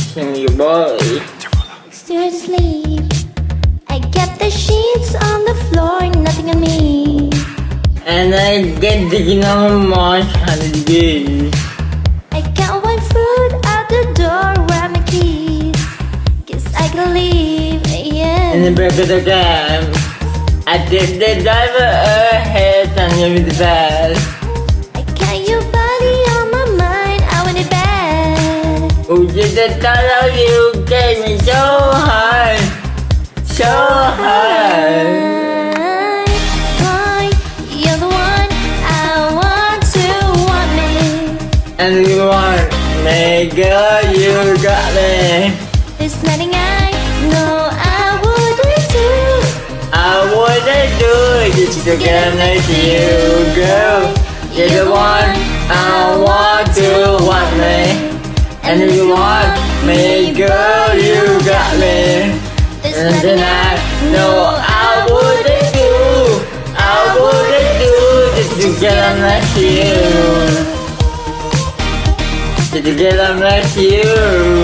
from your boy. Still asleep. I get the sheets on the floor, nothing on me. And I get digging on my holidays. I can't wait food out the door, where are my keys? Guess I can leave, yeah. In the back of the cab, I take the driver ahead and give me the bell. I got your body on my mind, I want it bad. Oh, just the thought of you get me so high, so high. Boy, you're the one I want to want me. And you want me, girl, you got me. There's nothing I know I wouldn't do. I wouldn't do it just to get next to you, girl. You're the one I want to want me. And if you want me, girl, you got me. There's And nothing then I I know know I wouldn't do. I wouldn't do just to get next to you. Just to get next to you.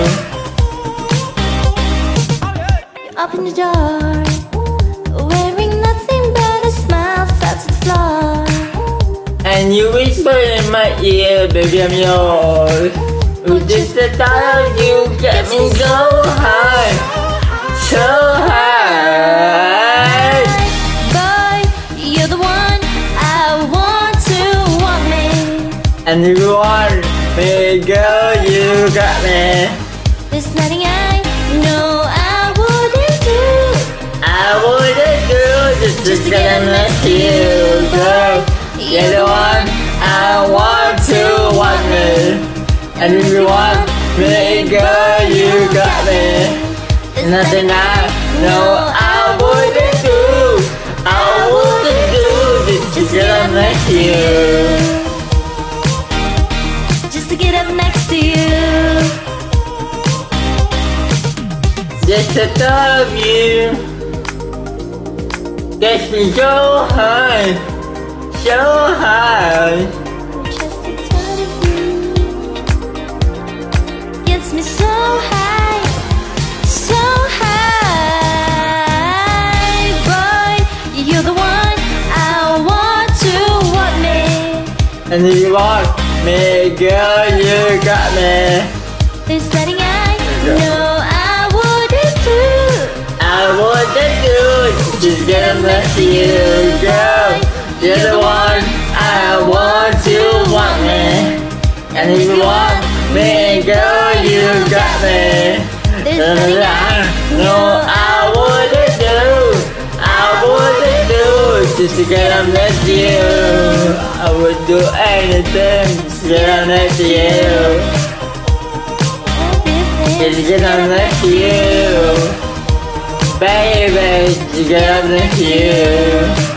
Open the door, wearing nothing but a smile, fell to the floor. And you whisper in my ear, baby, I'm yours. Ooh, just the thought of you get me so high, so high. Boy, you're the one I want to want me. And if you want me, girl, you got me. There's nothing I know I wouldn't do. I wouldn't do just to get next to you, girl. You're the one I want to want me. And if you want me, girl, you got me. There's Nothing I know I wouldn't do. I wouldn't do just to get next to you. just to get up next to you. Just the thought of you gets me so high, so high. Just the thought of you gets me so high, so high. Boy, you're the one I want to want me. And if you want me, girl, you got me. There's nothing I know I wouldn't do. I wouldn't do just to get next to you, girl. You're the one I want to want me. And if you want me, girl, you got me. There's Nothing nothing I I know I wouldn't do. I wouldn't do just to get next to you. I would do anything just to get next to you. Just to get next to you. Baby, just to get next to you.